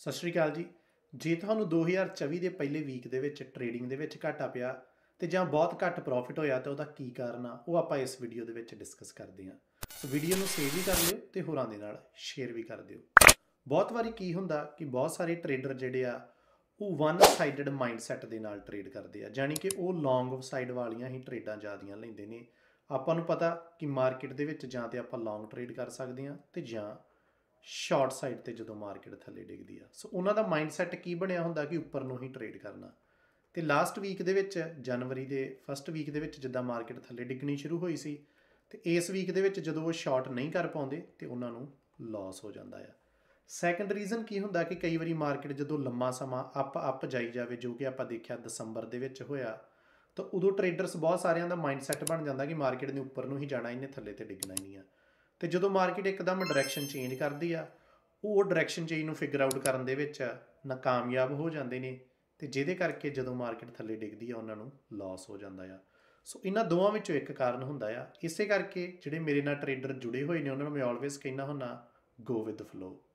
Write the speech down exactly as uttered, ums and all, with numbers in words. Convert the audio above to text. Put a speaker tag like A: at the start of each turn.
A: ਸਤਿ ਸ਼੍ਰੀ ਅਕਾਲ ਜੀ। ਜੇ ਤੁਹਾਨੂੰ ਦੋ ਹਜ਼ਾਰ ਚੌਵੀ ਦੇ ਪਹਿਲੇ ਵੀਕ ਦੇ ਵਿੱਚ ਟ੍ਰੇਡਿੰਗ ਦੇ ਵਿੱਚ ਘਾਟਾ ਪਿਆ ਤੇ ਜਾਂ ਬਹੁਤ ਘੱਟ ਪ੍ਰੋਫਿਟ ਹੋਇਆ ਤਾਂ ਉਹਦਾ ਕੀ ਕਾਰਨ ਆ, ਉਹ ਆਪਾਂ ਇਸ ਵੀਡੀਓ ਦੇ ਵਿੱਚ ਡਿਸਕਸ ਕਰਦੇ ਹਾਂ। ਸੋ ਵੀਡੀਓ ਨੂੰ ਸੇਵ ਵੀ ਕਰ ਲਿਓ ਤੇ ਹੋਰਾਂ ਦੇ ਨਾਲ ਸ਼ੇਅਰ ਵੀ ਕਰ ਦਿਓ। ਬਹੁਤ ਵਾਰੀ ਕੀ ਹੁੰਦਾ ਕਿ ਬਹੁਤ ਸਾਰੇ ਟ੍ਰੇਡਰ ਜਿਹੜੇ ਆ ਉਹ ਵਨ ਸਾਈਡਡ ਮਾਈਂਡਸੈਟ ਦੇ ਨਾਲ ਟ੍ਰੇਡ ਕਰਦੇ ਆ, ਯਾਨੀ ਕਿ ਉਹ ਲੌਂਗ ਸਾਈਡ ਵਾਲੀਆਂ ਹੀ ਟ੍ਰੇਡਾਂ ਜ਼ਿਆਦੀਆਂ ਲੈਂਦੇ ਨੇ। ਆਪਾਂ ਨੂੰ ਪਤਾ ਕਿ ਮਾਰਕੀਟ ਦੇ ਵਿੱਚ ਜਾਂ ਤੇ ਆਪਾਂ ਲੌਂਗ ਟ੍ਰੇਡ ਕਰ ਸਕਦੇ ਹਾਂ ਤੇ ਜਾਂ ਸ਼ਾਰਟ ਸਾਈਡ ਤੇ ਜਦੋਂ ਮਾਰਕੀਟ ਥੱਲੇ ਡਿੱਗਦੀ ਆ। ਸੋ ਉਹਨਾਂ ਦਾ ਮਾਈਂਡਸੈਟ ਕੀ ਬਣਿਆ ਹੁੰਦਾ ਕਿ ਉੱਪਰ ਨੂੰ ਹੀ ਟ੍ਰੇਡ ਕਰਨਾ। ਤੇ ਲਾਸਟ ਵੀਕ ਦੇ ਵਿੱਚ ਜਨਵਰੀ ਦੇ ਫਸਟ ਵੀਕ ਦੇ ਵਿੱਚ ਜਿੱਦਾਂ ਮਾਰਕੀਟ ਥੱਲੇ ਡਿੱਗਣੀ ਸ਼ੁਰੂ ਹੋਈ ਸੀ ਤੇ ਇਸ ਵੀਕ ਦੇ ਵਿੱਚ ਜਦੋਂ ਉਹ ਸ਼ਾਰਟ ਨਹੀਂ ਕਰ ਪਾਉਂਦੇ ਤੇ ਉਹਨਾਂ ਨੂੰ ਲਾਸ ਹੋ ਜਾਂਦਾ ਆ। ਸੈਕੰਡ ਰੀਜ਼ਨ ਕੀ ਹੁੰਦਾ ਕਿ ਕਈ ਵਾਰੀ ਮਾਰਕੀਟ ਜਦੋਂ ਲੰਮਾ ਸਮਾਂ ਅਪ ਅਪ ਜਾਈ ਜਾਵੇ, ਜੋ ਕਿ ਆਪਾਂ ਦੇਖਿਆ ਦਸੰਬਰ ਦੇ ਵਿੱਚ ਹੋਇਆ, ਤਾਂ ਉਦੋਂ ਟ੍ਰੇਡਰਸ ਬਹੁਤ ਸਾਰਿਆਂ ਦਾ ਮਾਈਂਡਸੈਟ ਬਣ ਜਾਂਦਾ ਕਿ ਮਾਰਕੀਟ ਨੇ ਉੱਪਰ ਨੂੰ ਹੀ ਜਾਣਾ, ਇਹਨੇ ਥੱਲੇ ਤੇ ਡਿੱਗਣਾ ਹੀ ਨਹੀਂ ਆ। ਤੇ ਜਦੋਂ ਮਾਰਕੀਟ ਇੱਕਦਮ ਡਾਇਰੈਕਸ਼ਨ ਚੇਂਜ ਕਰਦੀ ਆ, ਉਹ ਡਾਇਰੈਕਸ਼ਨ ਚੇਂਜ ਨੂੰ ਫਿਗਰ ਆਊਟ ਕਰਨ ਦੇ ਵਿੱਚ ਨਾਕਾਮਯਾਬ ਹੋ ਜਾਂਦੇ ਨੇ ਤੇ ਜਿਹਦੇ ਕਰਕੇ ਜਦੋਂ ਮਾਰਕੀਟ ਥੱਲੇ ਡਿੱਗਦੀ ਆ ਉਹਨਾਂ ਨੂੰ ਲਾਸ ਹੋ ਜਾਂਦਾ ਆ। ਸੋ ਇਹਨਾਂ ਦੋਵਾਂ ਵਿੱਚੋਂ ਇੱਕ ਕਾਰਨ ਹੁੰਦਾ ਆ। ਇਸੇ ਕਰਕੇ ਜਿਹੜੇ ਮੇਰੇ ਨਾਲ ਟ੍ਰੇਡਰ ਜੁੜੇ ਹੋਏ ਨੇ ਉਹਨਾਂ ਨੂੰ ਮੈਂ ਆਲਵੇਜ਼ ਕਹਿੰਦਾ ਹੁੰਦਾ ਗੋ ਵਿਦ ਫਲੋ।